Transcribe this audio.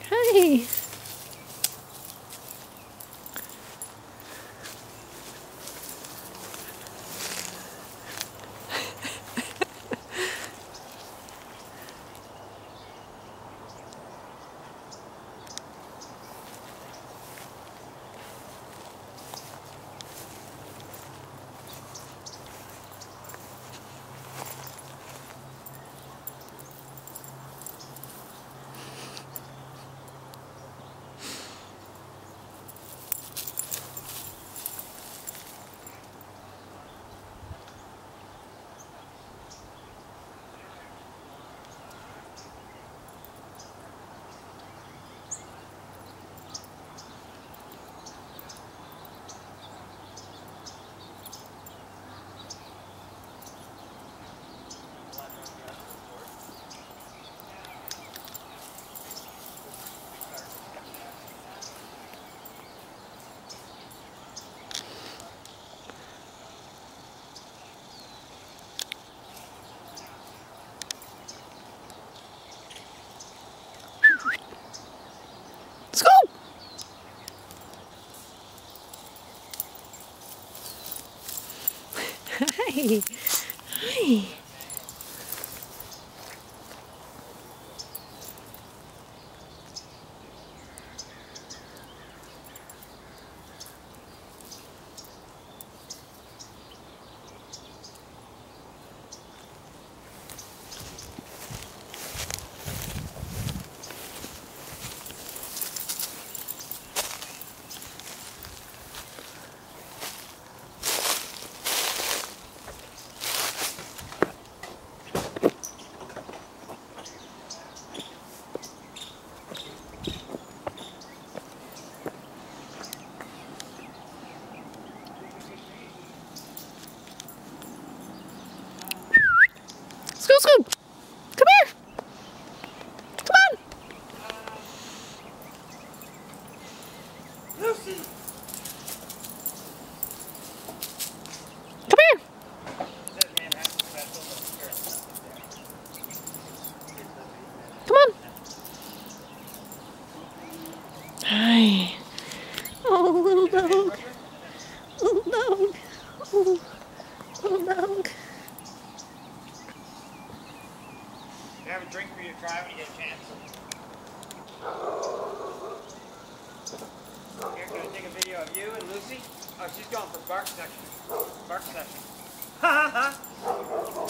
Hi. Let's go. Hi. Hi. Scoot, scoot. Come here. Come on. Lucy. Come here. Come on. Hi. Oh, little dog. Little dog. Oh, little dog. You have a drink for you to try when you get a chance. Here, can I take a video of you and Lucy? Oh, she's going for bark section. Bark session. Ha ha ha!